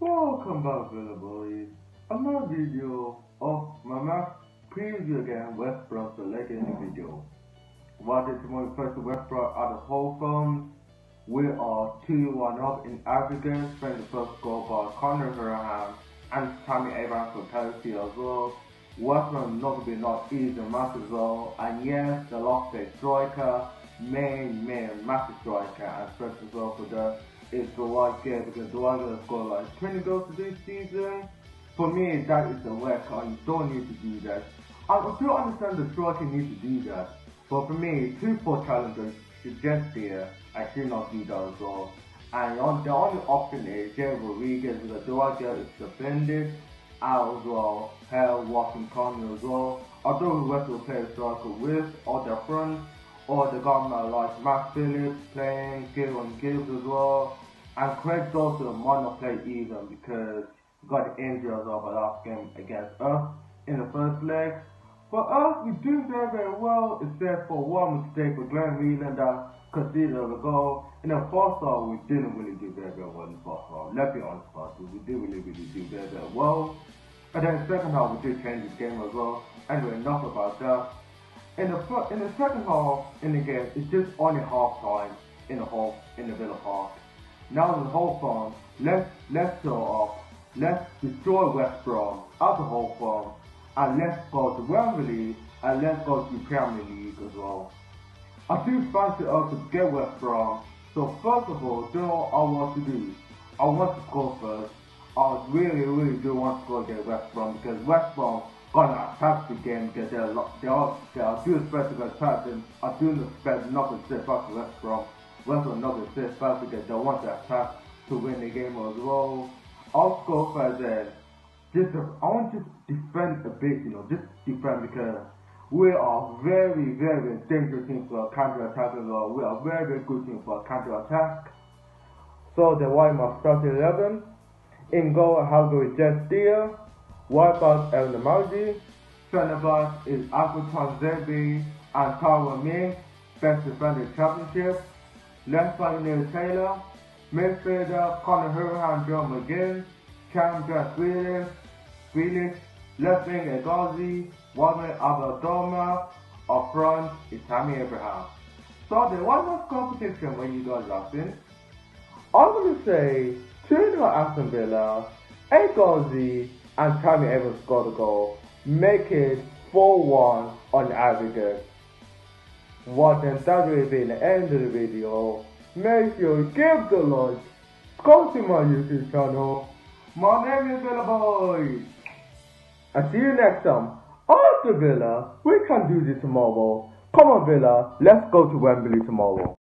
Welcome back, Villa Boys. Another video of my match preview again, West Brom Legacy video. What is my first West Brom out of whole phones? We are 2-1 up in aggregate, playing the first goal by Conor Hourihane and Tammy Abraham for Chelsea as well. West Brom not easy match as well, and yes, they lost their striker, main massive striker, and first as well for the is Dwight Gale, because Dwight Gale scored like 20 goals this season. For me, that is a work, and you don't need to do that. I do understand the striker needs to do that, but for me, 2-4 challengers should just there. I should not do that as well. And the only option is Jay Rodriguez, because Dwight Gale is suspended out as well. Hell, Washington as well. Although we West will play a striker with or their front, or the government like Matt Phillips playing, Gillen Gibbs as well. And Craig Dawson might not play even because he got injured as well by last game against us in the first leg. For us, we do very well, except for one mistake with Glenn Whelan that conceded a goal. In the first half, we didn't really do very well in the first half. Let's be honest about it, we didn't really do very well. And then the second half, we did change the game as well. Anyway, enough about that. In the second half in the game, it's just only half time in the Villa Park. Now the whole fun, let's show up, let's destroy West Brom out the whole fun, and let's go to Wembley and let's go to Premier League as well. I do fancy us to get West Brom, so first of all, you know what I want to do? I want to score first. I really do want to go get West Brom, because West Brom gonna attack the game, because they are doing spectacle attacks, and I do expect nothing to sit back to West Brom. West Brom not to sit back because they want to attack to win the game as well. I'll go for that. I want to defend a bit, just defend, because we are very dangerous team for a counter attack as well. We are very good team for a counter attack. So that's why my start 11. In goal, I have with Jet Steele. Wipeout El Namaji. Center back is Akutan Zerbi and Tyrone Mings, best defender championship. Left back Neil Taylor. Midfielder Conor Hourihane, Joe McGinn. Cam Jack Grealish. Left wing Egazi. Wame Abadoma. Up front is Tammy Abraham. So there was no competition when you guys laughing. I'm going to say 2-0 Aston Villa, Egazi and Tammy Abraham scored a goal, make it 4-1 on aggregate. Well then, that will be the end of the video. Make sure you give the like, go to my YouTube channel. My name is Villa Boy. And see you next time. After Villa, we can do this tomorrow. Come on Villa, let's go to Wembley tomorrow.